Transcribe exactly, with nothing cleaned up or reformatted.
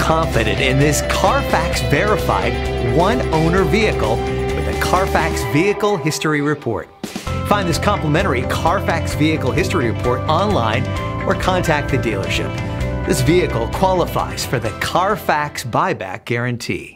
confident in this Carfax verified one-owner vehicle with a Carfax Vehicle History Report. Find this complimentary Carfax Vehicle History Report online or contact the dealership. This vehicle qualifies for the Carfax Buyback Guarantee.